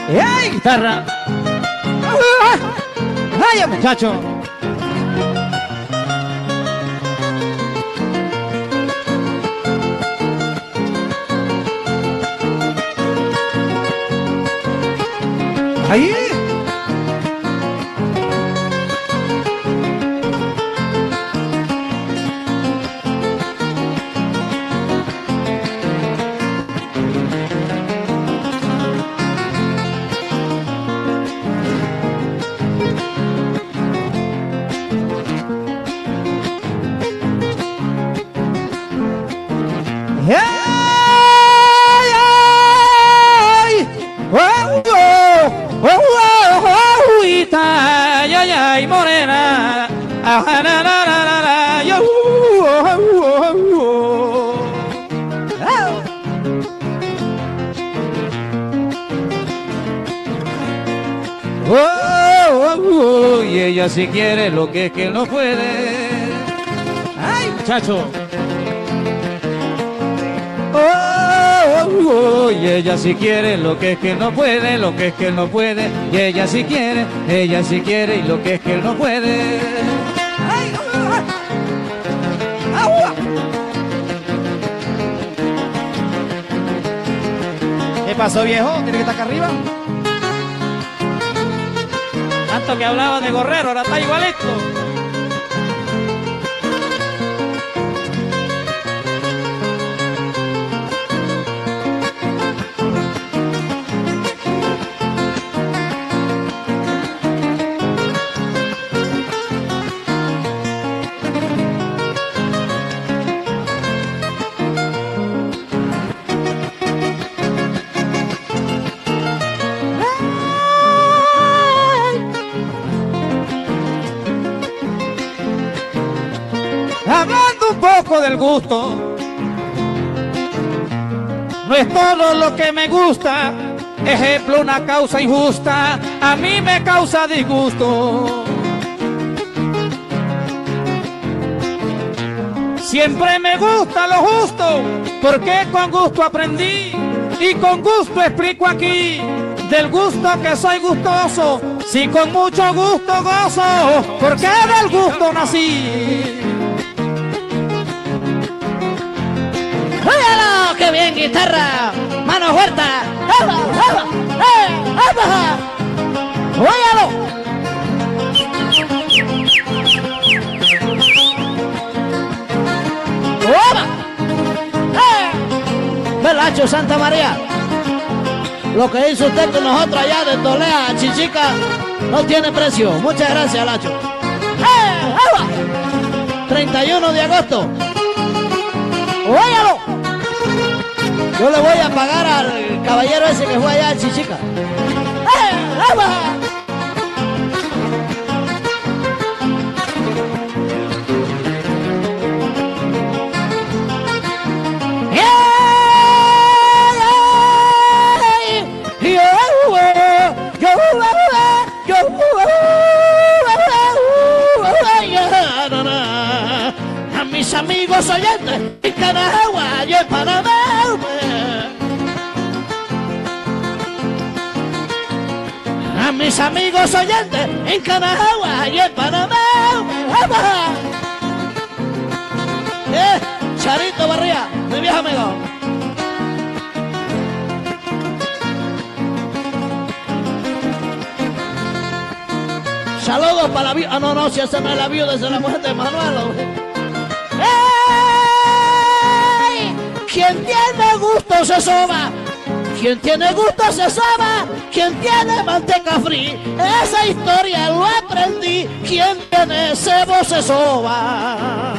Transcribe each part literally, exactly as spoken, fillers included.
¡Ay, guitarra! ¡Vaya, muchacho! ¡Ahí! Ay, morena, ah, na, na, na, na, na, yo, oh, oh, oh, oh. Oh, oh, oh, y ella si quiere lo que es que no puede. Ay, muchacho. Oh, oh, oh, y ella si quiere lo que es que no puede, lo que es que no puede, y ella si quiere, ella si quiere y lo que es que no puede. Ay, agua. ¿Qué pasó, viejo? ¿Tiene que estar acá arriba? Tanto que hablaba de gorrero, ahora está igualito. Hablando un poco del gusto, no es todo lo que me gusta. Ejemplo, una causa injusta a mí me causa disgusto. Siempre me gusta lo justo, porque con gusto aprendí y con gusto explico aquí. Del gusto que soy gustoso, si con mucho gusto gozo, porque del gusto nací. ¡Óyalo! ¡Qué bien, guitarra! ¡Mano huerta! ¡Óyalo! ¡Oba! ¡Eh! Velacho Santa María, lo que hizo usted con nosotros allá de Tolea a Chichica no tiene precio. Muchas gracias, Lacho. ¡Eh! ¡Oba! treinta y uno de agosto. ¡Óyalo! Yo le voy a pagar al caballero ese que fue allá a Chichica. ¡Eh! ¡Vamos! A mis amigos oyentes en Canagua y en Panamá, a mis amigos oyentes en Canagua y en Panamá, eh, Charito Barría, mi viejo amigo. Saludos para la viuda. Ah, no, no, si esa no es la viuda, esa es la mujer de Manuel. ¡Ey! Quien tiene gusto se soba. Quien tiene gusto se soba. Quien tiene manteca free. Esa historia lo aprendí. Quien tiene cebo se soba.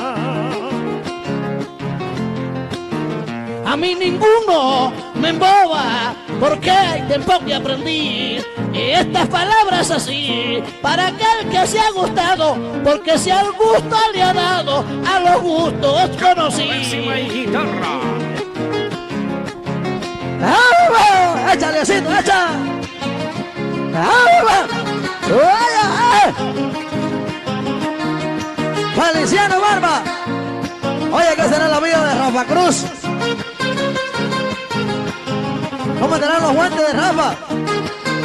A mí ninguno me emboba, porque hay tiempo que aprendí estas palabras así, para aquel que se ha gustado, porque si al gusto le ha dado, a los gustos conocí. Guitarra. ¡Vamos! ¡Échale, asito, echa! ¡Vamos! ¡Vaya! ¡Feliciano Barba! Oye, ¿qué será la vida de Rafa Cruz? ¿Cómo estarán los guantes de Rafa?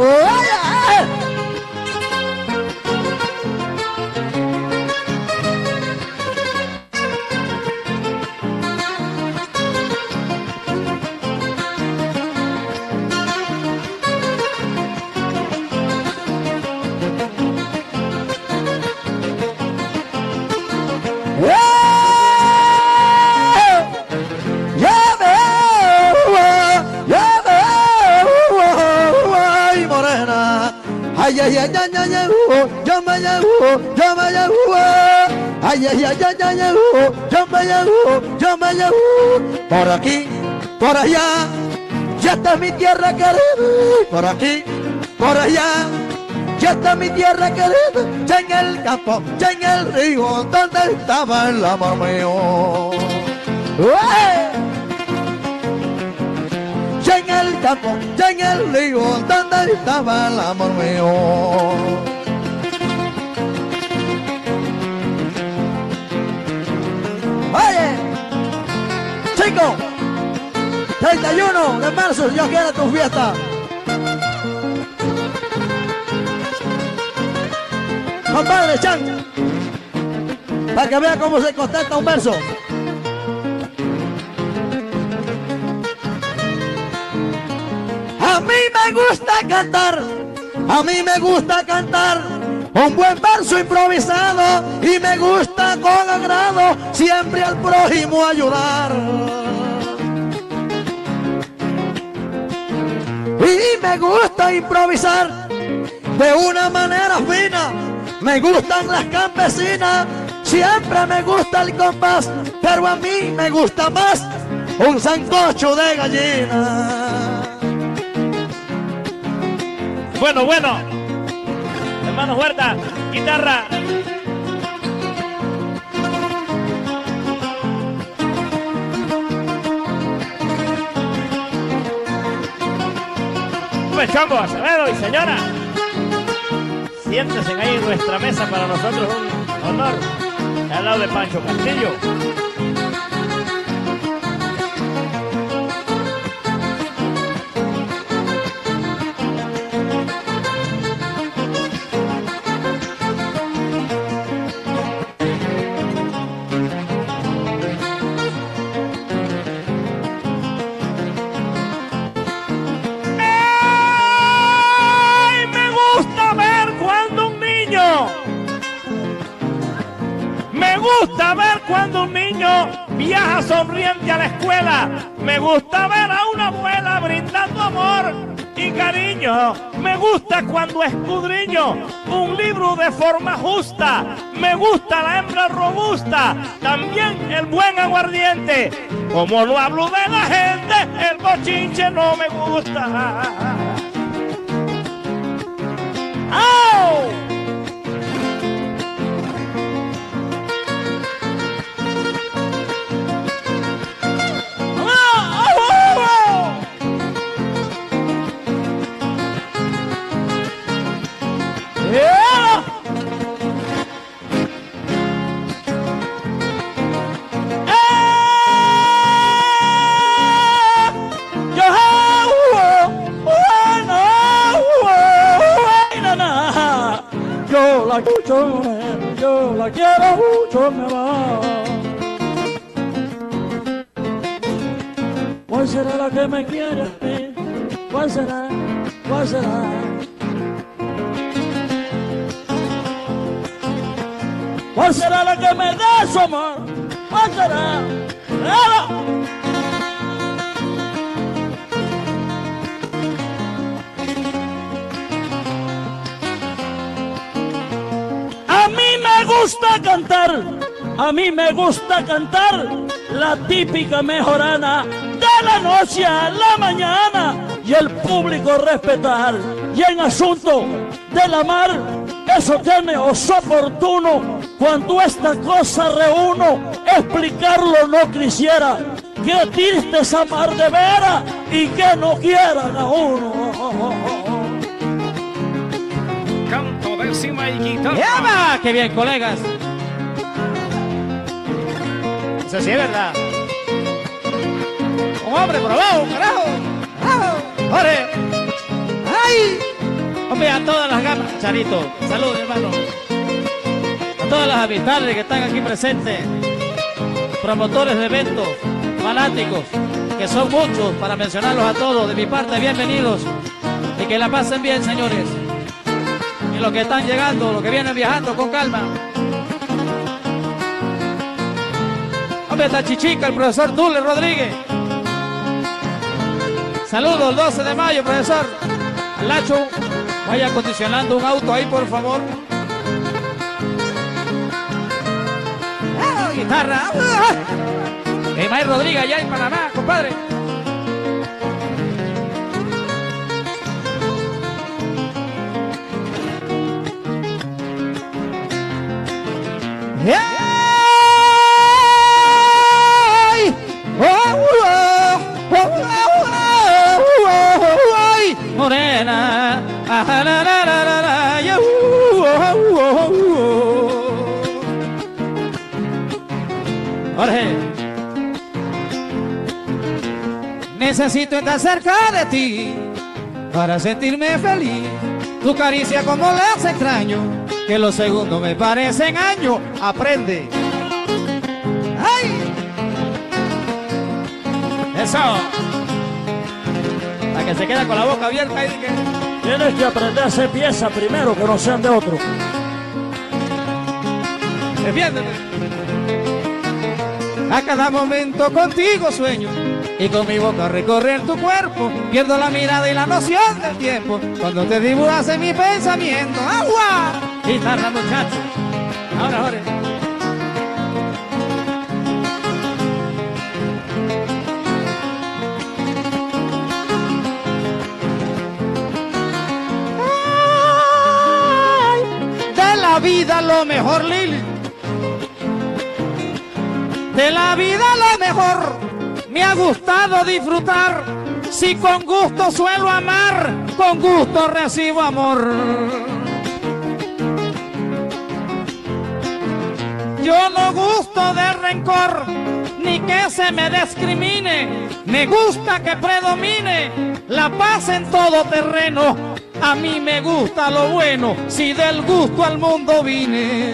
Ay, ay, ay, ay, ay, ay, uh, yo me llevo, yo me llevo. Ay, ay, ay, ay, ay, ay, uh, yo me llevo, yo me llevo. Por aquí, por allá, ya está mi tierra querida. Por aquí, por allá, ya está mi tierra querida. Ya en el campo, ya en el río, donde estaba el amor mío. ¡Ué! Ya en el campo, ya en el río, donde estaba el amor mío. Oye, chico, treinta y uno de marzo, Dios quiera tu fiesta. Compadre Chan, para que vea cómo se contesta un verso. A mí me gusta cantar, a mí me gusta cantar un buen verso improvisado y me gusta con agrado siempre al prójimo ayudar. Y me gusta improvisar de una manera fina, me gustan las campesinas, siempre me gusta el compás, pero a mí me gusta más un sancocho de gallina. Bueno, bueno, hermano Huerta, guitarra. Pues Chombo, Acevedo y señora, siéntense ahí en nuestra mesa, para nosotros un honor, al lado de Pancho Castillo. Me gusta ver cuando un niño viaja sonriente a la escuela. Me gusta ver a una abuela brindando amor y cariño. Me gusta cuando escudriño un libro de forma justa. Me gusta la hembra robusta, también el buen aguardiente. Como no hablo de la gente, el bochinche no me gusta. ¡Au! Yo la escucho, yo la quiero mucho, me va. ¿Cuál será la que me quiere a mí? ¿Cuál será? ¿Cuál será? ¿Cuál será la que me dé su amor? ¿Cuál será? ¡Claro! A mí me gusta cantar, a mí me gusta cantar la típica mejorana de la noche a la mañana y el público respetar. Y en asunto del amar, eso tiene oso oportuno. Cuando esta cosa reúno, explicarlo no quisiera. Qué triste es amar de veras y que no quieran a uno. Canto, décima y guitarra. ¡Eva! ¡Qué bien, colegas! Eso sí es verdad. Un hombre probado, carajo. ¡Bravo! ¡Ore! ¡Ay! Hombre, a todas las gamas, Charito, salud, hermano. A todas las amistades que están aquí presentes, promotores de eventos, fanáticos, que son muchos, para mencionarlos a todos, de mi parte, bienvenidos. Y que la pasen bien, señores. Y los que están llegando, los que vienen viajando, con calma. Hombre, está Chichica, el profesor Dule Rodríguez. Saludos, el doce de mayo, profesor. Lacho, vaya acondicionando un auto ahí, por favor. Ah, guitarra. Ah. Emay Rodríguez, allá en Panamá, compadre. Yeah. Morena, ah, la, la, la, la, la, ya, uh, uh, uh, uh. Jorge, necesito estar cerca de ti para sentirme feliz. Tu caricia como las extraño, que los segundos me parecen años. Aprende. ¡Ay! Eso. La que se queda con la boca abierta y que... Tienes que aprender a hacer piezas primero, que no sean de otro. Defiéndeme. A cada momento contigo sueño, y con mi boca recorrer tu cuerpo. Pierdo la mirada y la noción del tiempo, cuando te dibujas en mi pensamiento. ¡Agua! Guitarra, muchacho. Ahora, Jorge. De la vida lo mejor, Lili. De la vida lo mejor me ha gustado disfrutar. Si con gusto suelo amar, con gusto recibo amor. Yo no gusto de rencor, ni que se me discrimine. Me gusta que predomine la paz en todo terreno. A mí me gusta lo bueno, si del gusto al mundo vine.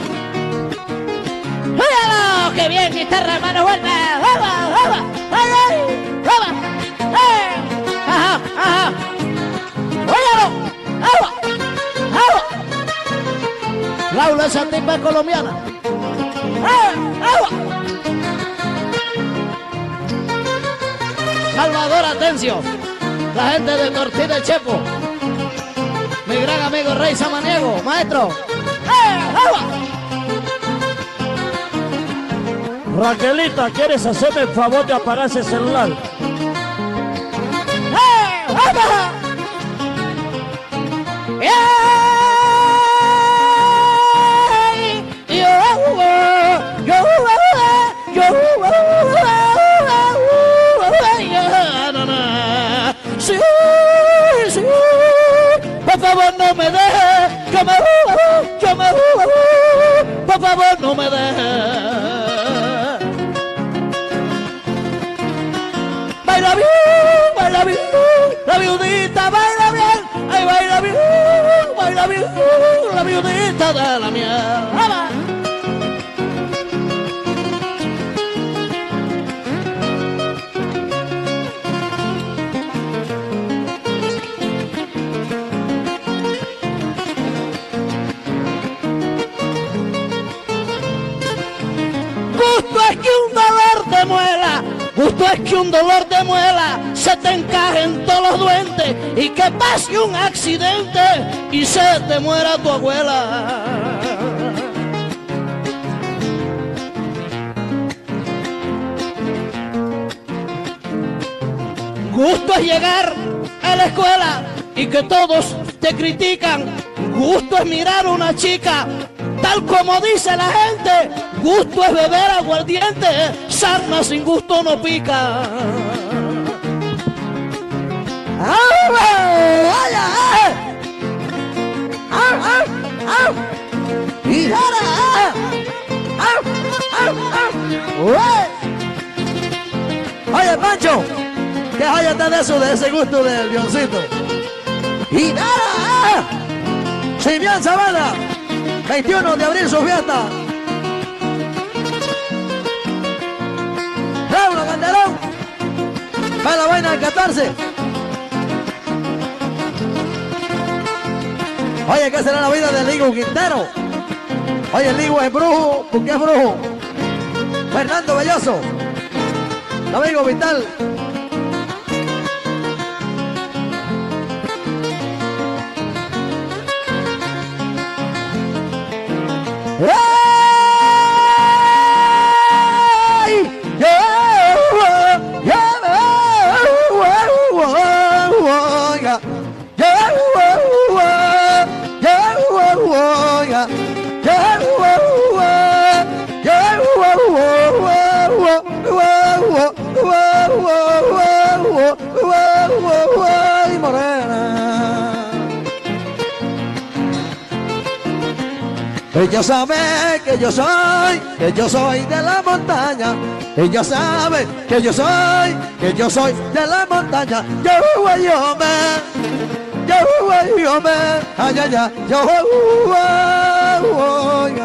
¡Óyalo! ¡Qué bien, guitarra, hermano! ¡Vuelve! ¡Vamos, vamos! ¡Ay, vamos! ¡Eh! ¡Ajá, ajá! ¡Óyalo! ¡Agua! ¡Agua! Laura, esa tipa es colombiana. ¡Eh! ¡Agua! Salvador Atencio, la gente de Tortilla y Chepo. Mi gran amigo Rey Samaniego, maestro. ¡Eh! ¡Agua! Raquelita, ¿quieres hacerme el favor de apagar ese celular? ¡Eh! ¡Agua! ¡Eh! Yo, yo, yo, sí, sí. Por favor no me deje, yo me yo me por favor no me deje. Baila bien, baila bien, la viudita baila bien, ay baila bien, baila bien, la viudita de la miel. ¡Vamos! Gusto es que un dolor de muela, gusto es que un dolor de muela se te encaje en todos los dientes y que pase un accidente y se te muera tu abuela. Gusto es llegar a la escuela y que todos te critican. Gusto es mirar a una chica tal como dice la gente. Gusto es beber aguardiente, sarna sin gusto no pica. Oye, Pancho, ¿qué hayate de eso, de ese gusto del guioncito? y nada. Simeón Zavala, veintiuno de abril, su fiesta. Raúl Calderón, para la vaina del catorce. Oye, ¿qué será la vida del Ligo Quintero? Oye, el Ligo es brujo, ¿por qué es brujo? Fernando Belloso, el amigo Vital. ¡Ay! ¡Yeah! ¡Yeah! Ella sabe que yo soy, que yo soy de la montaña. Ella sabe que yo soy, que yo soy de la montaña. Yo voy, yo me, yo voy, yo me, ay, ay, ay, yo voy, voy,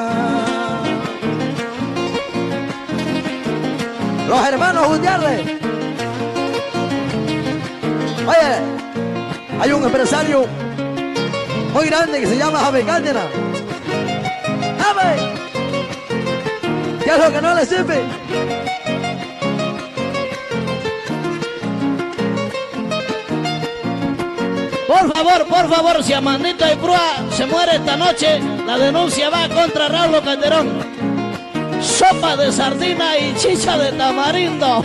los hermanos Gutiérrez. Oye, hay un empresario muy grande que se llama Javi Cárdenas. ¿Qué es lo que no le sirve? Por favor, por favor, si Amandito Iprúa se muere esta noche, la denuncia va contra Raúl Calderón. Sopa de sardina y chicha de tamarindo.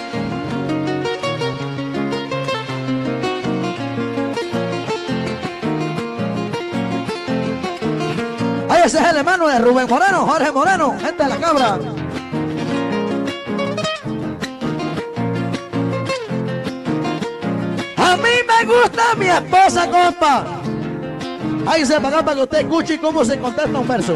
Ese es el hermano de Rubén Moreno, Jorge Moreno, gente de la cabra. A mí me gusta mi esposa, compa. Ahí se paga para que usted escuche cómo se contesta un verso.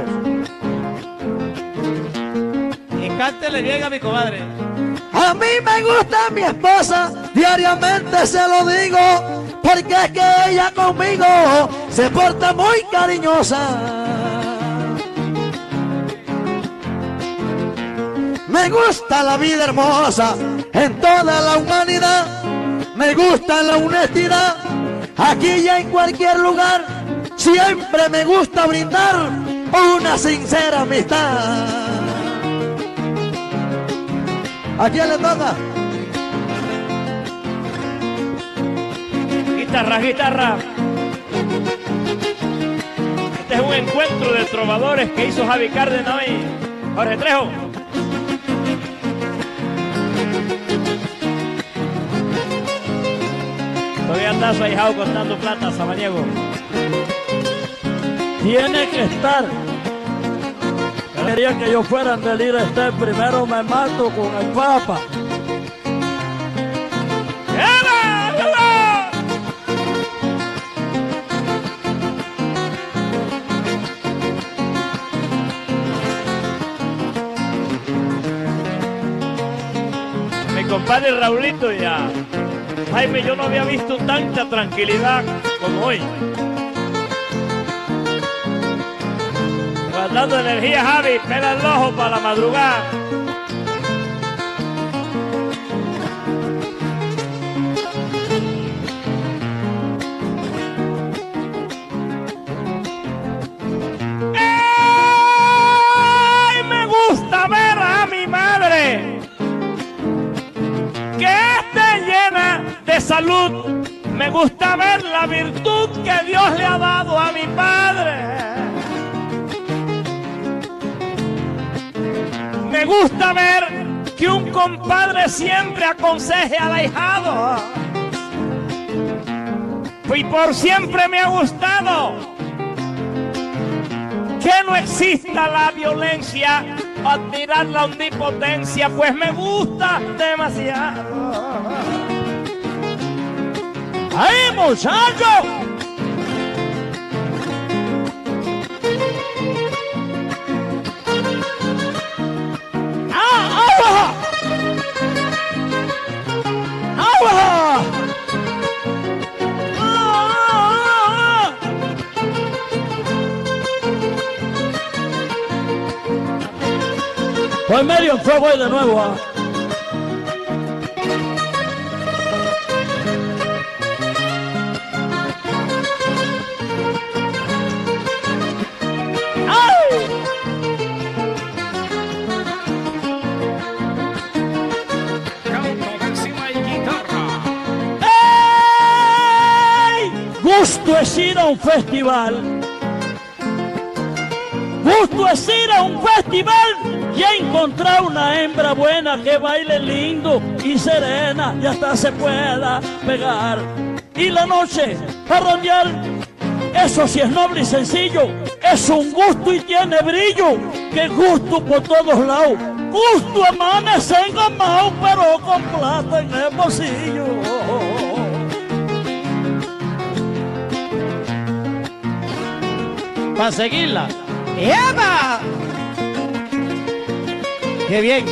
Y cántele bien a mi comadre. A mí me gusta mi esposa, diariamente se lo digo, porque es que ella conmigo se porta muy cariñosa. Me gusta la vida hermosa en toda la humanidad. Me gusta la honestidad aquí y en cualquier lugar. Siempre me gusta brindar una sincera amistad. ¿A quién le toca? Guitarra, guitarra. Este es un encuentro de trovadores que hizo Javi Cárdenas y Jorge Trejo. Todavía andas ahijado contando plata, Samaniego. Tiene que estar. Quería que yo fuera en Delir Esté. Primero me mato con el Papa. Mi compadre Raulito ya. Jaime, yo no había visto tanta tranquilidad como hoy. Guardando energía, Javi, pega el ojo para la madrugada. ¡Ay! Me gusta ver a mi madre, que esté llena de salud. Me gusta ver la virtud que Dios le ha dado a mi padre. Me gusta ver que un compadre siempre aconseje al ahijado. Y por siempre me ha gustado que no exista la violencia, admirar la omnipotencia, pues me gusta demasiado. ¡Ay, muchacho! Voy medio en fuego y de nuevo. ¿Ah? Gusto es ir a un festival. Gusto es ir a un festival y encontrar una hembra buena que baile lindo y serena y hasta se pueda pegar. Y la noche a rondear, eso sí es noble y sencillo. Es un gusto y tiene brillo. Que gusto por todos lados. Gusto amanece engamado, pero con plata en el bolsillo. Para seguirla. ¡Eva! ¡Qué bien!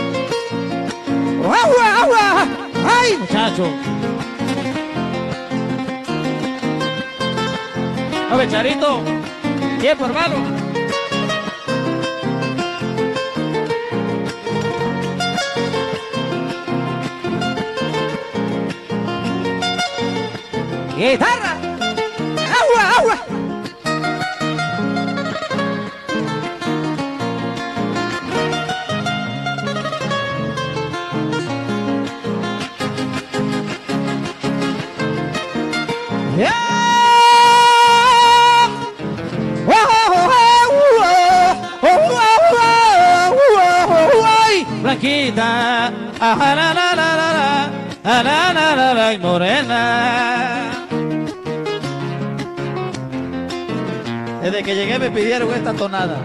¡Agua, agua! ¡Ay, muchacho! A ver, Charito. Tiempo, hermano. ¡Guitarra! ¡Agua, agua! Blanquita, ajá, la, la, la, la, la, la, la, la, la, la, y morena. Desde que llegué me pidieron esta tonada.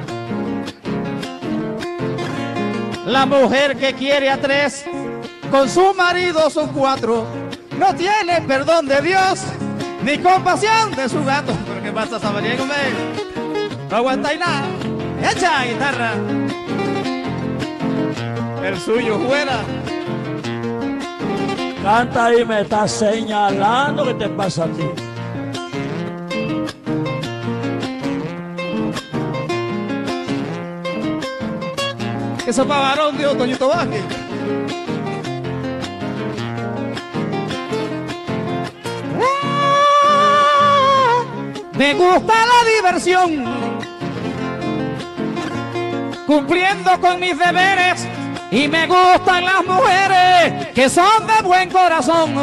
La mujer que quiere a tres, con su marido son cuatro, no tiene perdón de Dios, ni compasión de su gato. ¿Pero qué pasa, Sabariego, me? No aguantáis nada. Echa guitarra. El suyo fuera. Canta y me está señalando. ¿Qué te pasa a ti? Eso para varón, Dios, Toñito Vázquez. Me gusta la diversión, cumpliendo con mis deberes. Y me gustan las mujeres que son de buen corazón.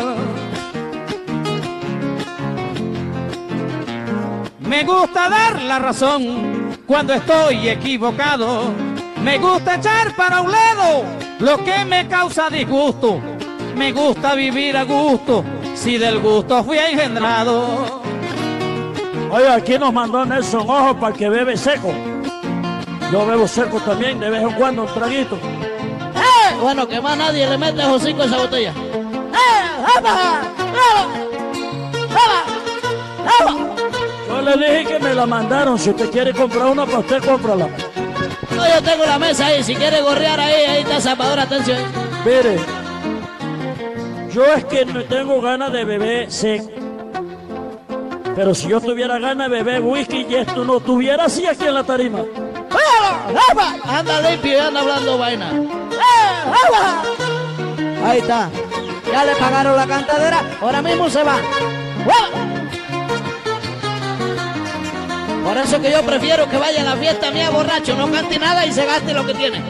Me gusta dar la razón cuando estoy equivocado. Me gusta echar para un lado lo que me causa disgusto. Me gusta vivir a gusto, si del gusto fui engendrado. Oye, aquí nos mandó Nelson Ojo para el que bebe seco. Yo bebo seco también, de vez en cuando un traguito. ¡Eh! Bueno, que más nadie le mete hocico a esa botella. ¡Eh! ¡Vamos! ¡Vamos! ¡Vamos! Yo le dije que me la mandaron. Si usted quiere comprar una, para usted cómprala. No, yo tengo la mesa ahí. Si quiere gorrear ahí, ahí está Salvador, atención. Mire, yo es que no tengo ganas de beber seco. Pero si yo tuviera ganas de beber whisky y esto no estuviera así aquí en la tarima. Anda limpio y anda hablando vaina. Ahí está. Ya le pagaron la cantadera. Ahora mismo se va. Por eso que yo prefiero que vaya a la fiesta mía borracho, no cante nada y se gaste lo que tiene.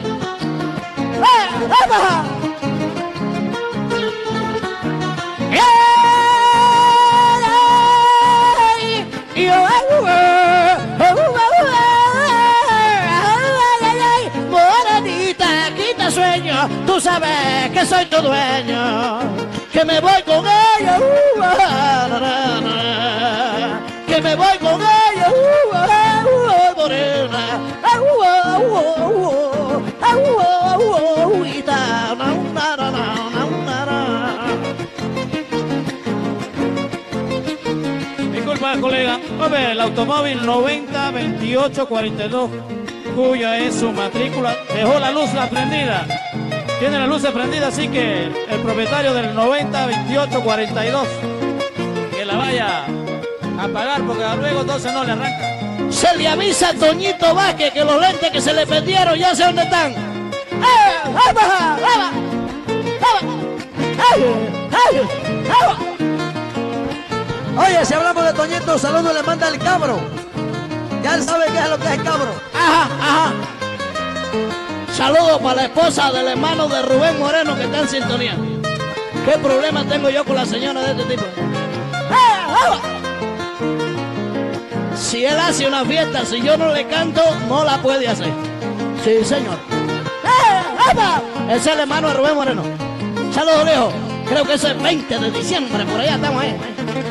Morenita, quita sueño, tú sabes que soy tu dueño, que me voy con ella, uh, na, na, na, que me voy con ella, uh, uh, morena, uh, uh, uh, uh, uh, y ta, na, na, na, na, na, na. Disculpa, colega. A ver, el automóvil noventa veintiocho cuarenta y dos, cuya es su matrícula, dejó la luz prendida. Tiene la luz prendida, así que el propietario del noventa veintiocho cuarenta y dos que la vaya a pagar, porque luego entonces no le arranca. Se le avisa a Toñito Vázquez que los lentes que se le perdieron ya sé dónde están. ¡Eh! ¡Aba! ¡Aba! Oye, si hablamos de Toñito, saludo le manda el cabro. Ya él sabe qué es lo que es el cabro. Ajá, ajá. Saludos para la esposa del hermano de Rubén Moreno que está en sintonía. ¿Qué problema tengo yo con la señora de este tipo? Si él hace una fiesta, si yo no le canto, no la puede hacer. Sí, señor. Ese es el hermano de Rubén Moreno. Saludos, viejo. Creo que es el veinte de diciembre, por allá estamos ahí.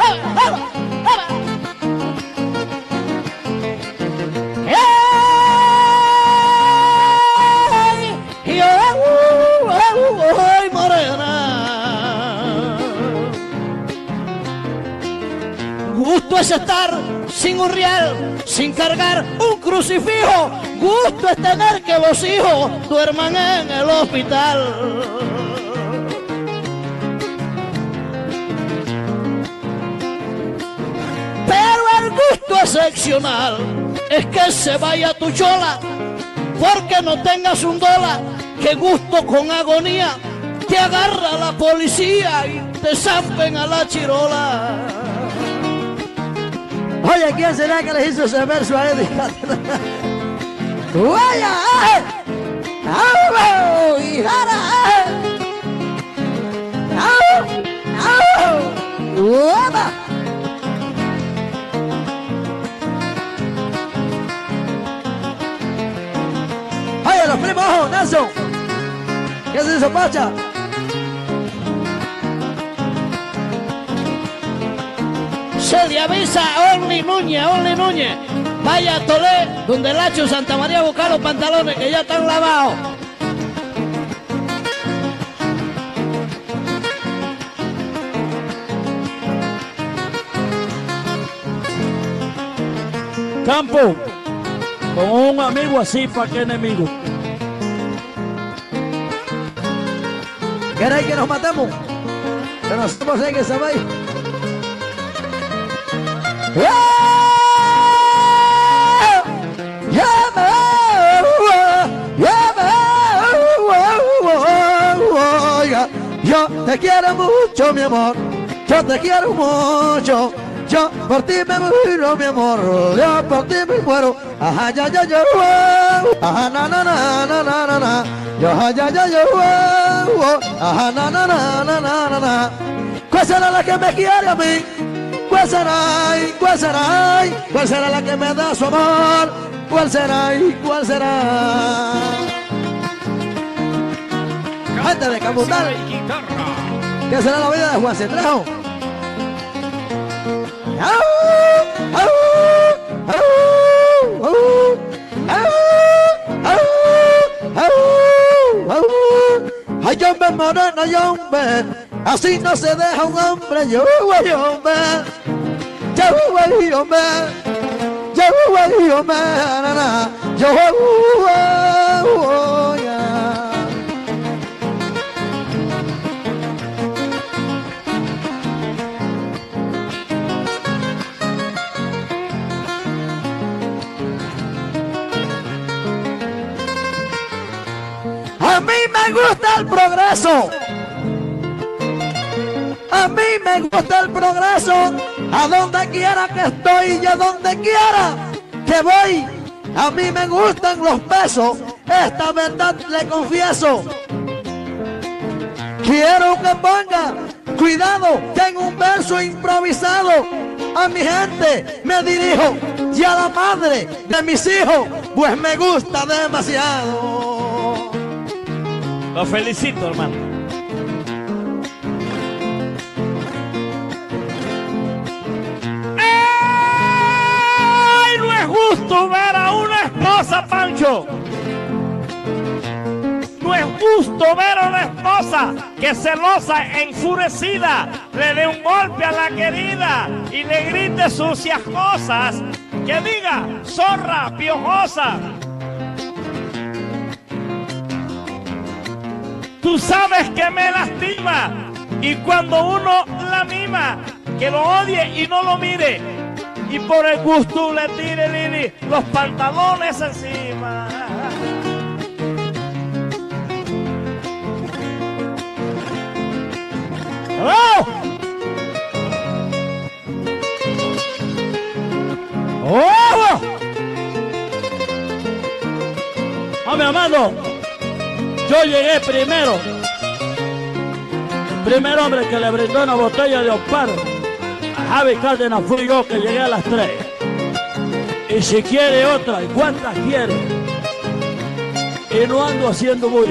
¡Ay, morena! Gusto es estar sin un real, sin cargar un crucifijo. Gusto es tener que los hijos duerman en el hospital. Pero el gusto excepcional es que se vaya tu chola, porque no tengas un dólar. Que gusto con agonía te agarra la policía y te zampen a la chirola. Oye, ¿quién será que le hizo ese verso a Eddie? ¡Vaya! ¡Au! ¡Hijara! ¡Au! ¡Au! ¡Uepa! Oye, los primos, ojo, Nelson. ¿Qué se hizo, Pacha? Se le avisa a Only Núñez, Only Núñez. Vaya a Tolé, donde el Hacho Santa María a buscar los pantalones que ya están lavados. Campo, con un amigo así, ¿para qué enemigo? ¿Queréis que nos matemos? Que nos somos en que sabéis. Yo te quiero mucho, mi amor. Yo te quiero mucho. Yo por ti me muero, mi amor. Yo por ti me muero. Ajá, ya, ya, ya. Ajá, na, na, na, na, na, na, na. Yo, ajá, ya, ya, ya. Ajá, na, na, na, na, na, na, na. ¿Cuál será la que me quiere a mí? ¿Cuál será? ¿Cuál será? ¿Cuál será la que me da su amor? ¿Cuál será? ¿Cuál será? Gente de Camutal. ¿Qué será la vida de Juan Centrejo? Ay, hombre morena, ay, hombre, así no se deja un hombre. Yo voy, hombre, yo voy, hombre, yo voy, hombre, yo voy, a mí me gusta el progreso. A mí me gusta el progreso. A donde quiera que estoy y a donde quiera que voy. A mí me gustan los besos. Esta verdad le confieso. Quiero que ponga cuidado que en un verso improvisado a mi gente me dirijo y a la madre de mis hijos, pues me gusta demasiado. Lo felicito, hermano. ¡Ay! No es justo ver a una esposa, Pancho. No es justo ver a una esposa que celosa, enfurecida, le dé un golpe a la querida y le grite sucias cosas. Que diga, zorra, piojosa. Tú sabes que me lastima y cuando uno la mima, que lo odie y no lo mire, y por el gusto le tire Lili los pantalones encima. ¡Oh! ¡Oh! ¡Oh, mi amado! Yo llegué primero. El primer hombre que le brindó una botella de Opar a Javi Cárdenas fui yo, que llegué a las tres. Y si quiere otra, ¿y cuántas quiere? Y no ando haciendo bulla.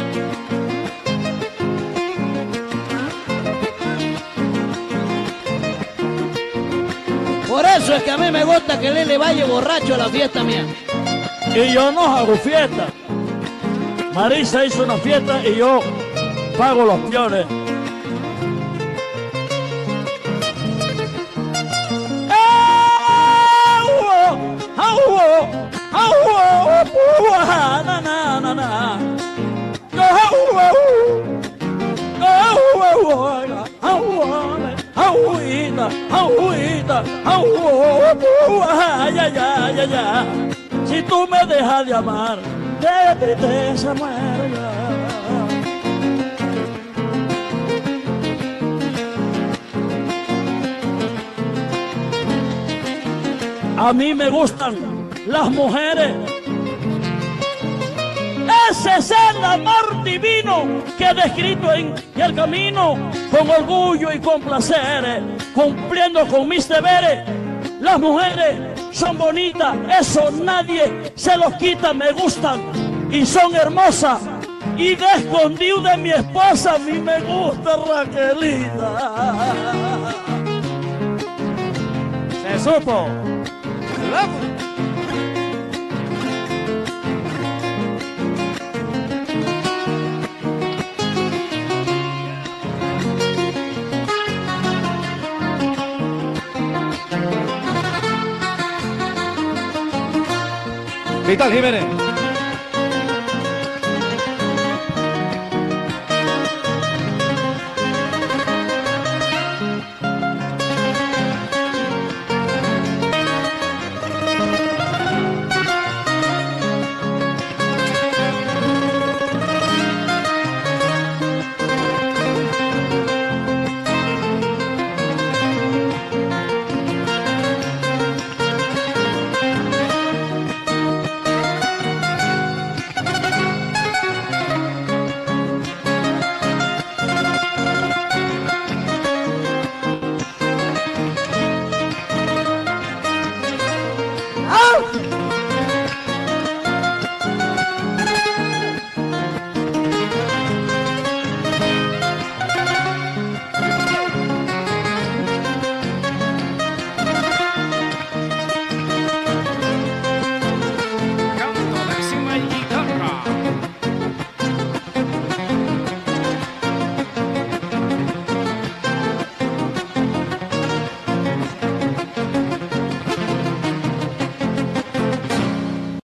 Por eso es que a mí me gusta que Lili vaya borracho a la fiesta mía. Y yo no hago fiesta. Marisa hizo una fiesta y yo pago los piones. Si tú me dejas de amar, de tristeza muero ya. A mí me gustan las mujeres. Ese es el amor divino que he descrito en el camino, con orgullo y con placeres, cumpliendo con mis deberes. Las mujeres son bonitas, eso nadie se los quita, me gustan y son hermosas. Y de escondido de mi esposa, a mí me gusta Raquelita. Se supo. Vital Jiménez.